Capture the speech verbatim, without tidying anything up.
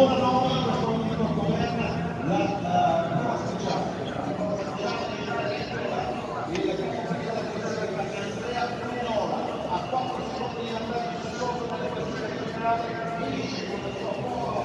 nove in questo momento governa la nuova società. Il consiglio di Andrea Pinola a quattro secondi di andare sotto nelle classifiche generali, finisce con il suo